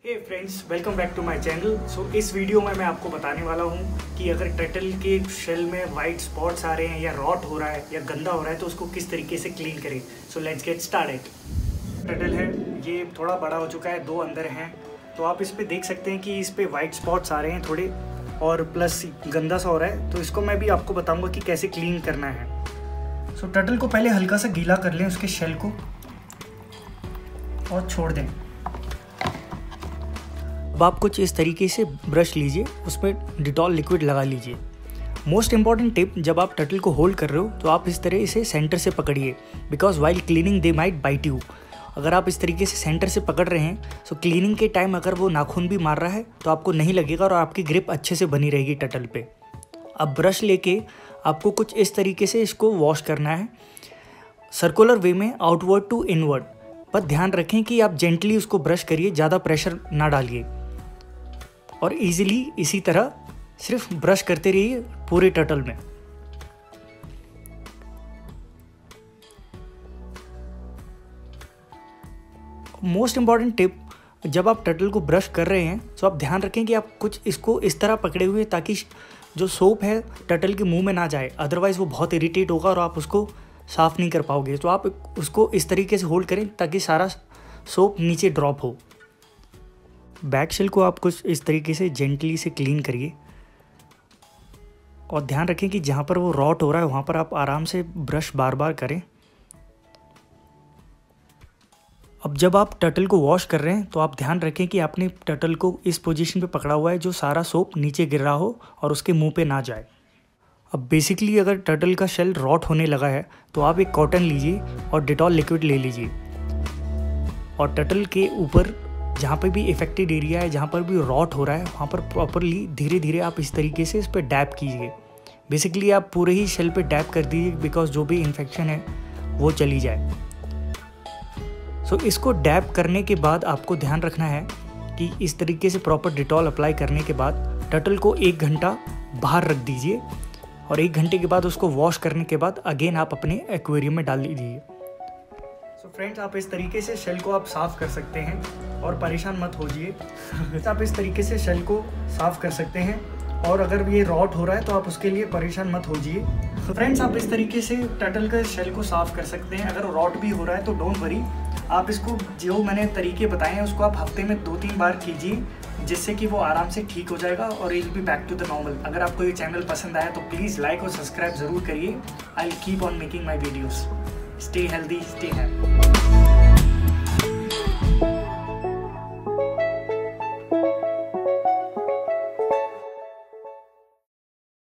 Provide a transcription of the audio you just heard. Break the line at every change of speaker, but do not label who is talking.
Hey friends, welcome back to my channel. So इस video में मैं आपको बताने वाला हूँ कि अगर टर्टल के शेल में वाइट स्पॉट्स आ रहे हैं या रॉट हो रहा है या गंदा हो रहा है तो उसको किस तरीके से क्लीन करें। So let's get started. Turtle है, ये थोड़ा बड़ा हो चुका है, 2 अंदर हैं। तो आप इस पर देख सकते हैं कि इस पर वाइट स्पॉट्स आ रहे हैं थोड़े, और प्लस गंदा सा हो रहा है। तो इसको मैं भी आपको बताऊँगा कि कैसे क्लीन करना है। सो टर्टल को पहले हल्का सा गीला कर लें, उसके शेल को, और छोड़ दें। अब आप कुछ इस तरीके से ब्रश लीजिए, उसमें डिटॉल लिक्विड लगा लीजिए। मोस्ट इंपॉर्टेंट टिप, जब आप टर्टल को होल्ड कर रहे हो तो आप इस तरह इसे सेंटर से पकड़िए, because while cleaning they might bite you. अगर आप इस तरीके से सेंटर से पकड़ रहे हैं तो क्लीनिंग के टाइम अगर वो नाखून भी मार रहा है तो आपको नहीं लगेगा और आपकी ग्रिप अच्छे से बनी रहेगी टर्टल पे। अब ब्रश लेके आपको कुछ इस तरीके से इसको वॉश करना है, सर्कुलर वे में, आउटवर्ड टू इनवर्ड। पर ध्यान रखें कि आप जेंटली उसको ब्रश करिए, ज़्यादा प्रेशर ना डालिए, और इजीली इसी तरह सिर्फ ब्रश करते रहिए पूरे टर्टल में। मोस्ट इम्पॉर्टेंट टिप, जब आप टर्टल को ब्रश कर रहे हैं तो आप ध्यान रखें कि आप कुछ इसको इस तरह पकड़े हुए, ताकि जो सोप है टर्टल के मुंह में ना जाए, अदरवाइज़ वो बहुत इरिटेट होगा और आप उसको साफ़ नहीं कर पाओगे। तो आप उसको इस तरीके से होल्ड करें ताकि सारा सोप नीचे ड्रॉप हो। बैक शेल को आप कुछ इस तरीके से जेंटली से क्लीन करिए, और ध्यान रखें कि जहाँ पर वो रॉट हो रहा है वहाँ पर आप आराम से ब्रश बार बार करें। अब जब आप टर्टल को वॉश कर रहे हैं तो आप ध्यान रखें कि आपने टर्टल को इस पोजीशन पे पकड़ा हुआ है जो सारा सोप नीचे गिर रहा हो और उसके मुंह पे ना जाए। अब बेसिकली अगर टर्टल का शेल रॉट होने लगा है तो आप एक कॉटन लीजिए और डिटॉल लिक्विड ले लीजिए, और टर्टल के ऊपर जहाँ पे भी इफेक्टेड एरिया है, जहाँ पर भी रॉट हो रहा है, वहाँ पर प्रॉपरली धीरे धीरे आप इस तरीके से इस पर डैप कीजिए। बेसिकली आप पूरे ही शेल पे डैप कर दीजिए, बिकॉज जो भी इन्फेक्शन है वो चली जाए। सो इसको डैप करने के बाद आपको ध्यान रखना है कि इस तरीके से प्रॉपर डिटॉल अप्लाई करने के बाद टर्टल को 1 घंटा बाहर रख दीजिए, और 1 घंटे के बाद उसको वॉश करने के बाद अगेन आप अपने एक्वेरियम में डाल दीजिए। सो फ्रेंड्स, आप इस तरीके से शेल को आप साफ़ कर सकते हैं और परेशान मत होइए। आप इस तरीके से शेल को साफ़ कर सकते हैं, और अगर ये रॉट हो रहा है तो आप उसके लिए परेशान मत होइए। तो फ्रेंड्स, आप इस तरीके से टर्टल के शेल को साफ़ कर सकते हैं। अगर रॉट भी हो रहा है तो डोंट वरी, आप इसको जो मैंने तरीके बताए हैं उसको आप हफ्ते में 2-3 बार कीजिए, जिससे कि वो आराम से ठीक हो जाएगा और it will be back to the normal. अगर आपको ये चैनल पसंद आया तो प्लीज़ लाइक और सब्सक्राइब ज़रूर करिए। I will keep on making my videos. Stay healthy, stay happy.